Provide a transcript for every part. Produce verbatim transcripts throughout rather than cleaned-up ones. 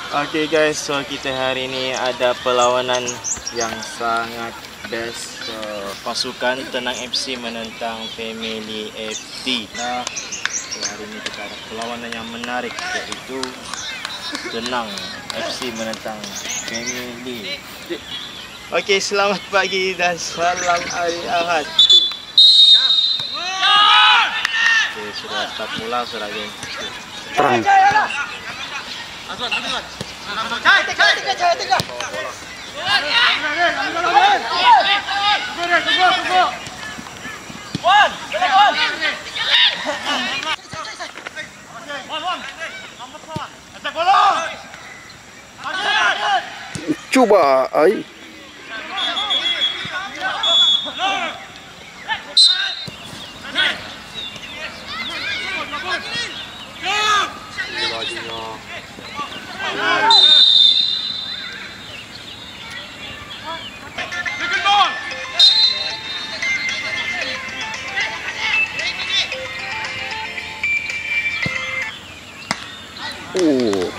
Oke okay guys, so kita hari ini ada perlawanan yang sangat best, so, pasukan Tenang F C menentang Family F C. Nah, so, hari ini kita ada perlawanan yang menarik, yaitu Tenang F C menentang Family. Oke, okay, selamat pagi dan salam hari Ahad. Oke, okay, sudah start mula sudah geng. Terang. Azwan, Azwan. Cai, tiga, tiga, cai, tiga. Wan, wan. Wan, wan. Number one. Attack bola. Coba, ai. Oh.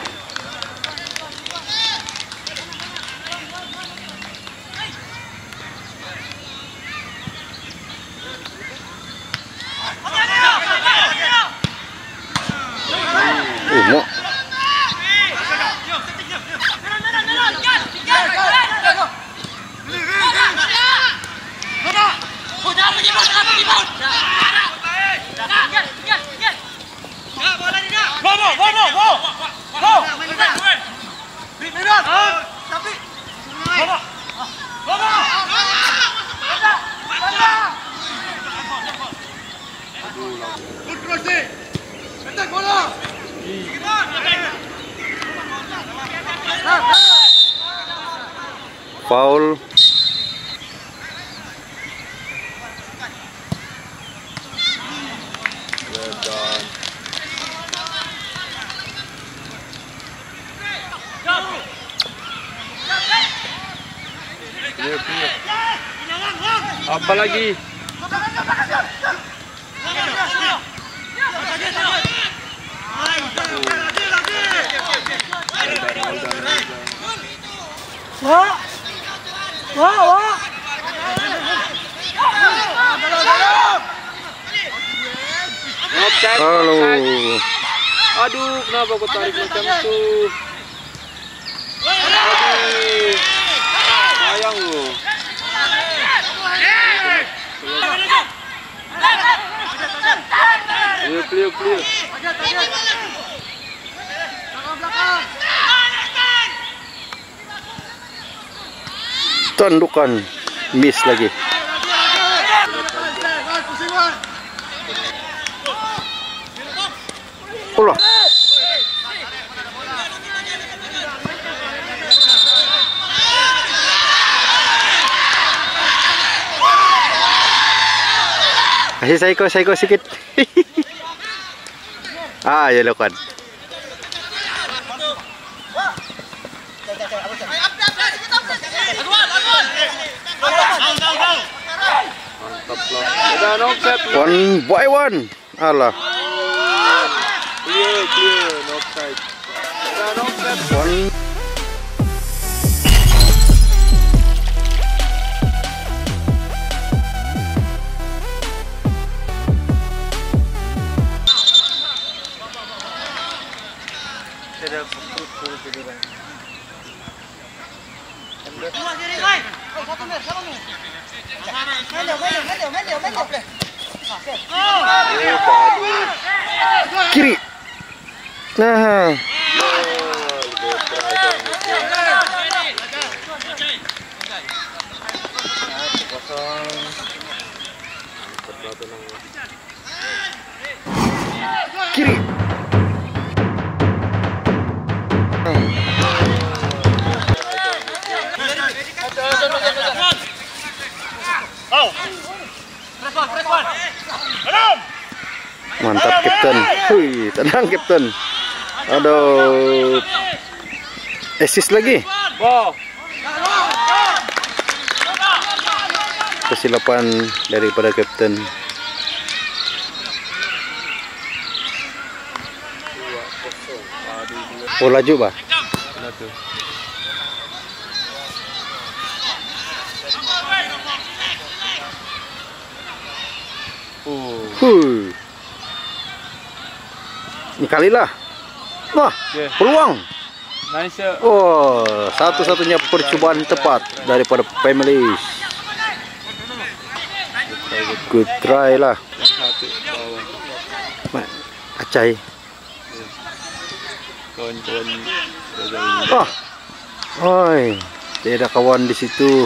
Oh, foul. Well done. Clear, clear. Apa lagi? Wah. Wah, wah. Halo. Aduh, kenapa aku tarik macam itu? Aduh, sayang loh. Clear, clear, clear. Tandukan, miss lagi. Ulah. Kasih saiko, saiko sikit. Ah, ya lakukan. Udah no cap. One by one. Alah. Clear, clear, no side. Udah no cap. One. Sudah pukul jadi bang. Kiri. Nah. Kiri. Mantap Kapten. Hui, tenang Kapten. Aduh. Assist lagi. Wow. Kesilapan daripada Kapten. Oh, laju bah. Oh. Huh. Ini kali lah. Wah, Yeah. peluang. Nice shot. Oh, satu-satunya percobaan tepat daripada Families. Good try lah. Satu bawah. Ma- Acai. Kawan-kawan. Ah. Oi, tidak ada kawan di situ.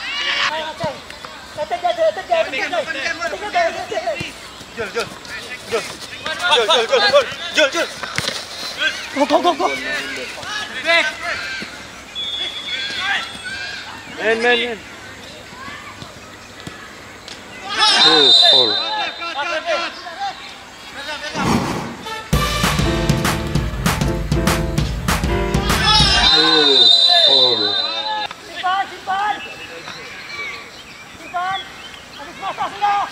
Jul, Jul. Jul. Jul, Jul, Jul, Jul. Jul, Jul. Go, go, go, go. Men, men, men. Oh, foul. Oh, foul. Simpan, simpan. Simpan. Habis masa sudah.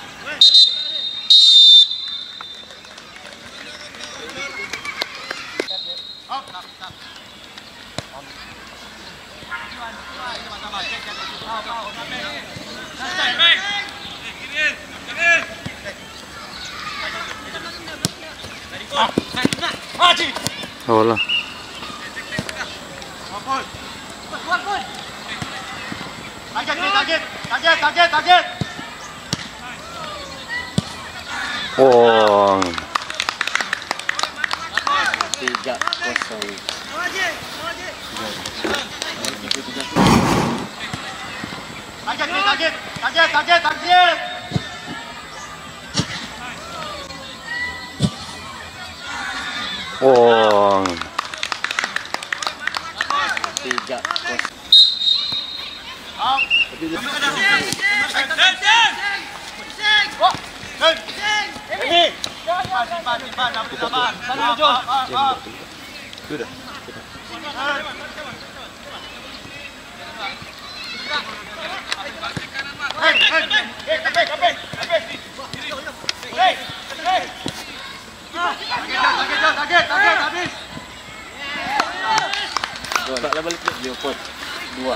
Oh lah. Target, target, target, target, target. Oh. Tiga kosong. Target, target, target, target, target. Oh. Tiga kosong. Ini. Simpan, simpan, simpan. Sabar, sabar, sabar. Sudah. Hey, hey, hey, kabeh, kabeh, kabeh. Hey, hey. Target, target, target, target, habis. Dua. Tak balik dia pot. Dua.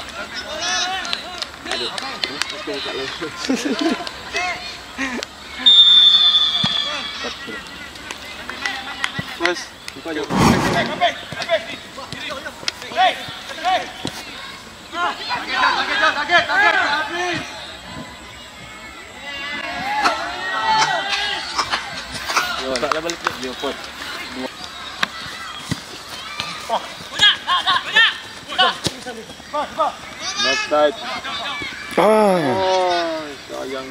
Mas, buka jauh. Kabeh, kabeh, kabeh. Hey, hey. Target, target, target, target, habis. Dua. Tak balik dia pot. Dua. Bos, bos. Next side. Ah. Oh, sayang.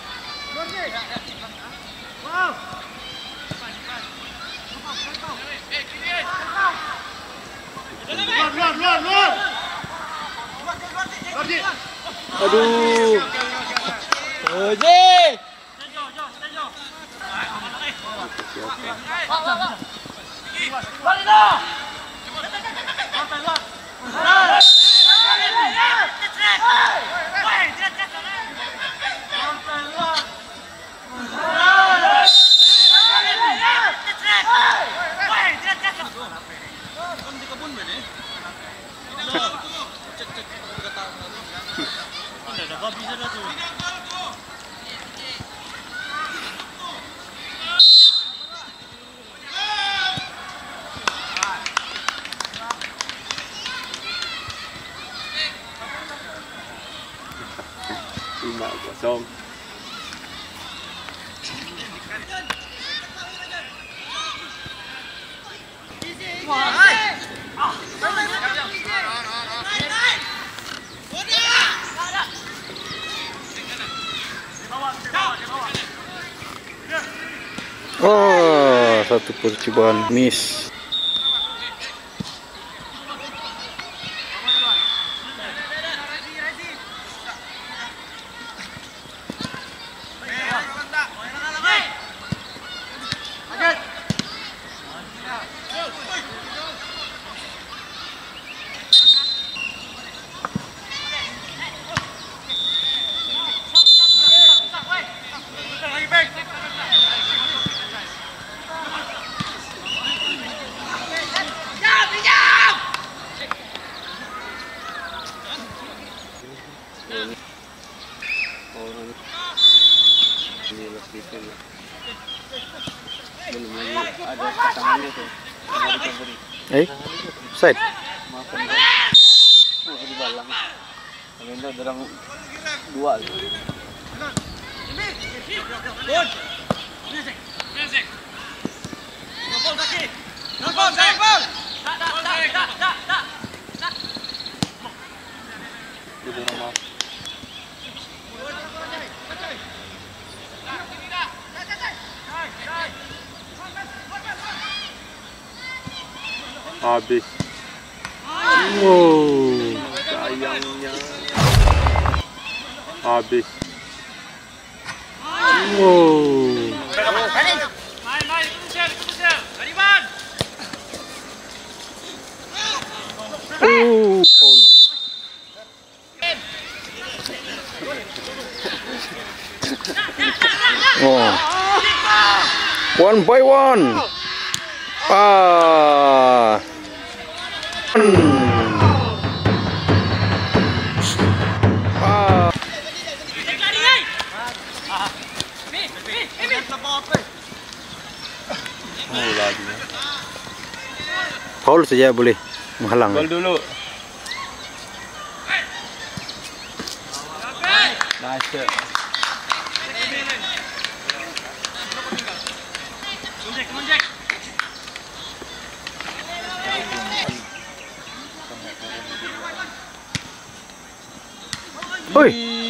Luar, luar, luar, luar. Lagi. Aduh. Oje. Lima kosong. Oh, satu percobaan miss. Belum lagi ada pasangannya tuh. Ada pemberi. Eh, side. Maafkan. Oh, di balang. Agenda dalam dua. Good. Music. Music. Gol kaki. Gol, gol. Tak, tak, tak, tak, tak. Dulu nama. Habis. Wow. Sayangnya. Habis. Wow. Main, main, itu share, itu share. Ariban. Oh, foul. Oh. One by one. Ah. Ah. Oh, lagi. Foul saja boleh menghalang. Gol dulu. Nice. Oi.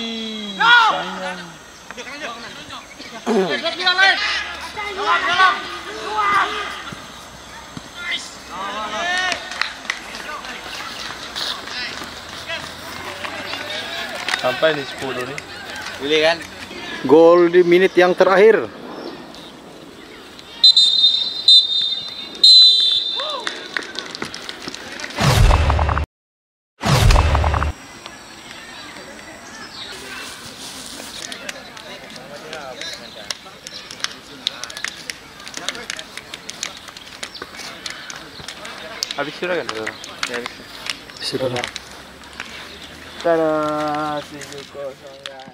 Sampai di sepuluh nih. Boleh kan? Gol di menit yang terakhir. Habis sudah kan? Ya, habis. Sudah. Tada, tujuh kosong.